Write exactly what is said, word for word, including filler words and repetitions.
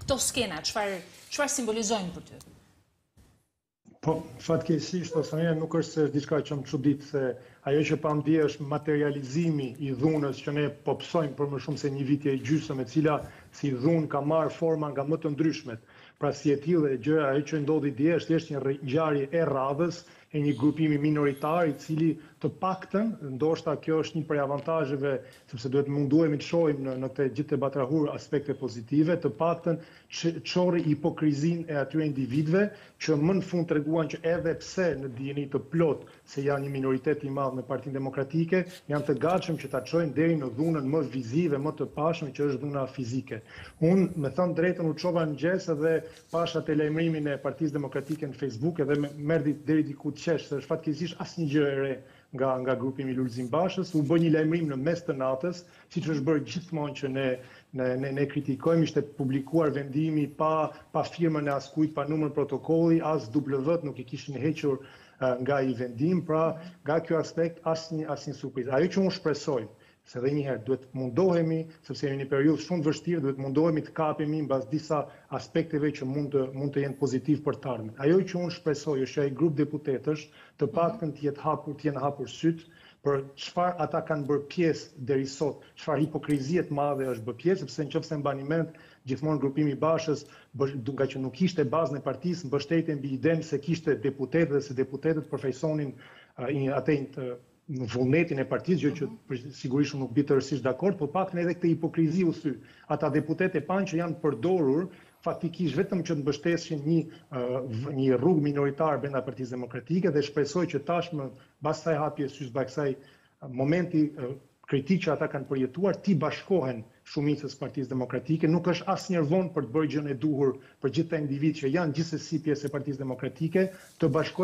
këto skena, çfarë çfarë simbolizojnë për ty? Po, fatkeqësisht, Osania, nuk është se është diçka që më çudit, se ajo që pam dje është materializimi i dhunës që ne po psojmë për më shumë se një vitje e gjysmë, e cila si dhunë ka marrë forma nga më të ndryshmet. Pra si e tillë e gjëja ajo që ndodhi dje është thjesht një ngjarje e radhës e një grupimi minoritar i cili të paktën, ndoshta kjo është një prej avantazheve, sepse duhet munduemi të shohim në, në këtë gjithë të batrahur aspekte pozitive, të paktën çorri hipokrizin e atyre individëve që më në fund treguan që edhe pse në dijeni të plot se janë një minoritet i madh në Partinë Demokratike, janë të gatshëm që ta çojnë deri në dhunën më vizive, më të pashme që është dhuna fizike. Unë, me thënë drejtën, u çova në mëngjes edhe pasha te lajmërimin e Partisë Demokratike në Facebook edhe merri deri diku të qesh, se është fatkeqësisht asnjë gjë e re nga nga grupimi Lulzim Bashës, u bë një lajmërim në mes të natës, siç është bërë gjithmonë që ne ne ne, ne kritikojmë, ishte publikuar vendimi pa pa firmën e askujt, pa numër protokolli, as W nuk i kishin hequr uh, nga i vendim, pra nga ky aspekt asnjë asnjë surprizë. Ajo që unë shpresoj, se edhe një herë duhet mundohemi, sepse jemi në një periudhë shumë vështirë, duhet mundohemi të kapemi mbas disa aspekteve që mund të mund të jenë pozitiv për të ardhmen. Ajo që unë shpresoj është që ai grup deputetësh të paktën të jetë hapur, të jenë hapur syt për çfarë ata kanë bërë pjesë deri sot, çfarë hipokrizie të madhe është bërë pjesë, sepse nëse mbani mend, gjithmonë grupimi Bashës, nga që nuk ishte bazën e partisë, mbështetje mbi idenë se kishte deputetë dhe se deputetët përfaqësonin uh, atë në vullnetin e partisë, gjë që sigurisht nuk bi tërësisht dakord, por paktën edhe këtë hipokrizi u thy. Ata deputetë e panë që janë përdorur faktikisht vetëm që të mbështeshin një uh, një rrugë minoritar brenda Partisë Demokratike dhe shpresoj që tashmë pas kësaj hapje sysh bas kësaj momenti uh, kritik që ata kanë përjetuar, ti bashkohen shumicës Partisë Demokratike, nuk është asnjëherë vonë për të bërë gjën e duhur për gjithë ata individ që janë gjithsesi pjesë e Partisë Demokratike, të bashkohen